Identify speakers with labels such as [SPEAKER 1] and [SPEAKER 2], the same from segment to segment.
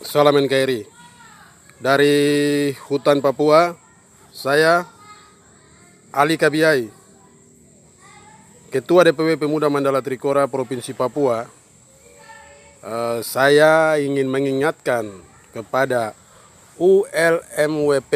[SPEAKER 1] Salam NKRI. Dari hutan Papua, saya Ali Kabiai, Ketua DPW Pemuda Mandala Trikora Provinsi Papua. Saya ingin mengingatkan kepada ULMWP,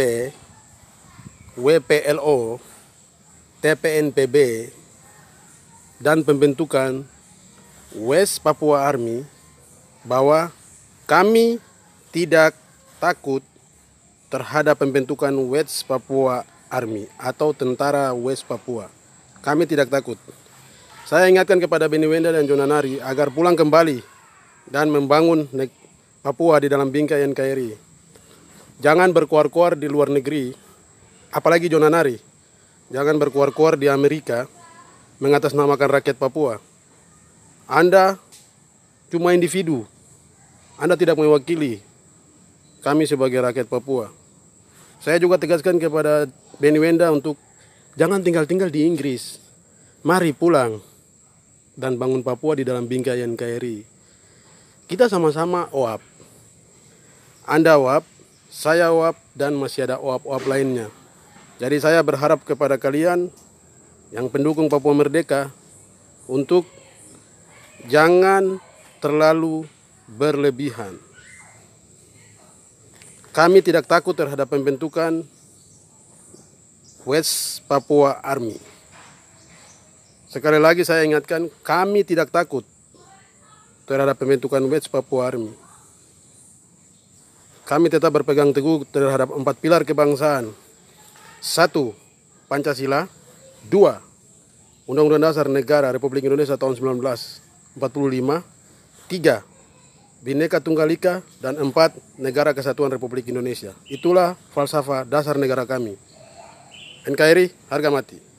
[SPEAKER 1] WPLO, TPNPB, dan pembentukan West Papua Army bahwa kami tidak takut terhadap pembentukan West Papua Army atau Tentara West Papua. Kami tidak takut. Saya ingatkan kepada Benny Wenda dan Jona Nari agar pulang kembali dan membangun Papua di dalam bingkai NKRI. Jangan berkuar-kuar di luar negeri, apalagi Jona Nari. Jangan berkuar-kuar di Amerika mengatasnamakan rakyat Papua. Anda cuma individu. Anda tidak mewakili kami sebagai rakyat Papua. Saya juga tegaskan kepada Benny Wenda untuk jangan tinggal-tinggal di Inggris. Mari pulang dan bangun Papua di dalam bingkai NKRI. Kita sama-sama OAP. Anda OAP, saya OAP, dan masih ada OAP-OAP lainnya. Jadi saya berharap kepada kalian yang pendukung Papua Merdeka untuk jangan terlalu berlebihan. Kami tidak takut terhadap pembentukan West Papua Army. Sekali lagi saya ingatkan, kami tidak takut terhadap pembentukan West Papua Army. Kami tetap berpegang teguh terhadap 4 pilar kebangsaan. 1. Pancasila. 2. Undang-Undang Dasar Negara Republik Indonesia tahun 1945. 3. Bhinneka Tunggal Ika, dan 4. Negara Kesatuan Republik Indonesia. Itulah falsafah dasar negara kami. NKRI harga mati.